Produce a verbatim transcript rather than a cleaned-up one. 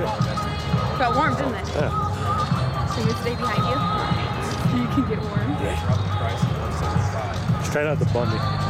it. Felt warm, didn't it? Yeah. So you stay behind you? So you can get warm? Yeah. Just try not to bum me.